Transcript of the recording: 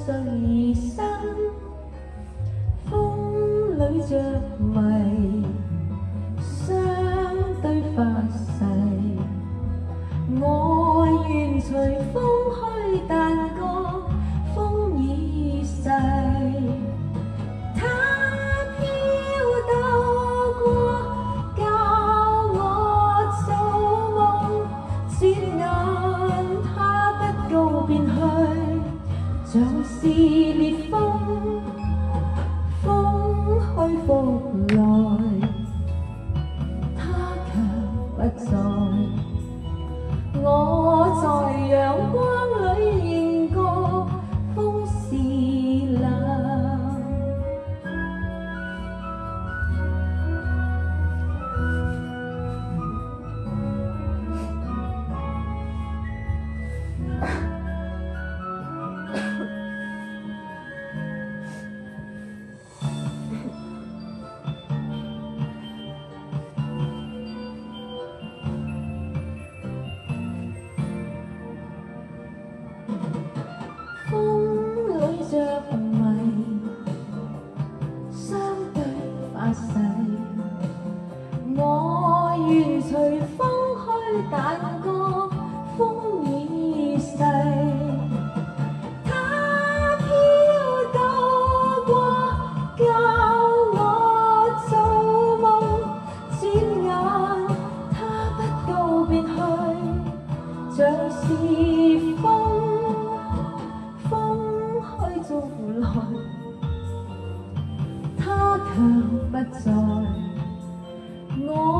睡身，風裏着迷，相對發誓，我願隨風去，但覺風已逝。它飄到過，教我做夢，轉眼它不告便去，像是烈風，風去復來，它卻不在。我在陽光裏認過風是冷。風裏着迷，相對發誓，我願隨風去，但覺風已逝。它飄到過，教我做夢，轉眼它不告別去，像是風。逐來，他卻不在。我